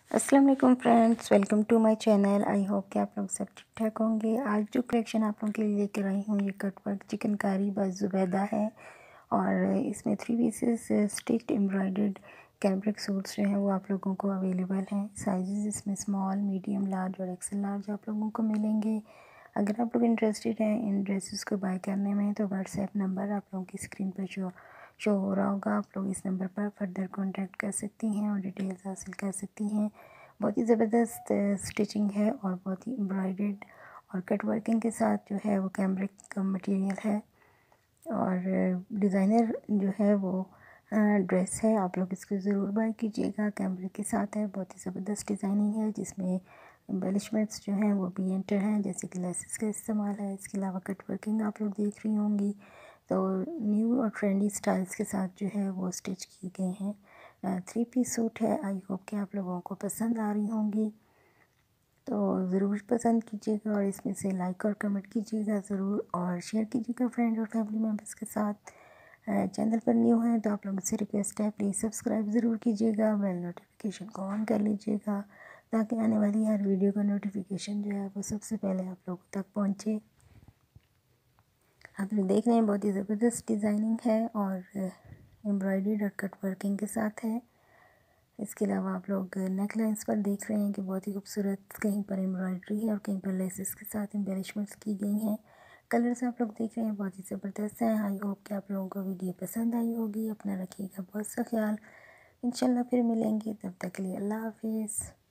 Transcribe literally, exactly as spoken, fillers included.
अस्सलाम वालेकुम friends, welcome to my channel. I hope कि आप लोग सब ठीक ठाक होंगे। आज जो कलेक्शन आप लोगों के लिए लेकर आई हूँ, ये cut work chikankari by Zubaida है और इसमें three pieces stitched embroidered cambric suits जो हैं वो आप लोगों को अवेलेबल हैं। साइजेस इसमें स्मॉल, मीडियम, लार्ज और एक्सेल लार्ज आप लोगों को मिलेंगे। अगर आप लोग इंटरेस्टेड हैं इन ड्रेसेस को बाय करने में तो व्हाट्सएप नंबर आप लोगों की स्क्रीन पर शो शो हो रहा होगा। आप लोग इस नंबर पर फर्दर कांटेक्ट कर सकती हैं और डिटेल्स हासिल कर सकती हैं। बहुत ही ज़बरदस्त स्टिचिंग है और बहुत ही एम्ब्रॉयडर्ड और कट वर्किंग के साथ जो है वो कैमरिक का मटेरियल है और डिज़ाइनर जो है वो ड्रेस है। आप लोग इसको ज़रूर बाय कीजिएगा। कैमरिक के साथ है, बहुत ही ज़बरदस्त डिज़ाइनिंग है जिसमें एम्बेलिशमेंट्स जो हैं वो भी एंटर हैं, जैसे कि लेसेस का इस्तेमाल है। इसके अलावा कट वर्किंग आप लोग देख रही होंगी तो न्यू और ट्रेंडी स्टाइल्स के साथ जो है वो स्टिच की गई हैं। थ्री पीस सूट है। आई होप कि आप लोगों को पसंद आ रही होंगी, तो ज़रूर पसंद कीजिएगा और इसमें से लाइक और कमेंट कीजिएगा ज़रूर और शेयर कीजिएगा फ्रेंड और फैमिली मेम्बर्स के साथ। चैनल पर न्यू हैं तो आप लोगों से रिक्वेस्ट है, प्लीज़ सब्सक्राइब ज़रूर कीजिएगा, बेल नोटिफिकेशन को ऑन कर लीजिएगा ताकि आने वाली हर वीडियो का नोटिफिकेशन जो है वो सबसे पहले आप लोगों तक पहुँचे। आप लोग देख रहे हैं बहुत ही ज़बरदस्त डिज़ाइनिंग है और एम्ब्रॉयडर्ड और कट वर्किंग के साथ है। इसके अलावा आप लोग नेक लाइन्स पर देख रहे हैं कि बहुत ही खूबसूरत कहीं पर एम्ब्रॉयडरी है और कहीं पर लेसेस के साथ एम्बेलिशमेंट्स की गई हैं। कलर्स आप लोग देख रहे हैं बहुत ही ज़बरदस्त हैं। आई होप कि आप लोगों को वीडियो पसंद आई होगी। अपना रखिएगा बहुत सा ख्याल। इंशाल्लाह फिर मिलेंगे, तब तक के लिए अल्लाह हाफिज़।